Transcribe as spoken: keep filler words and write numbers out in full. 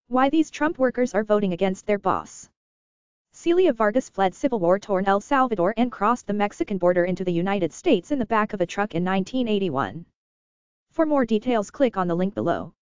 Why these Trump workers are voting against their boss. Celia Vargas fled civil war-torn El Salvador and crossed the Mexican border into the United States in the back of a truck in nineteen eighty-one. For more details, click on the link below.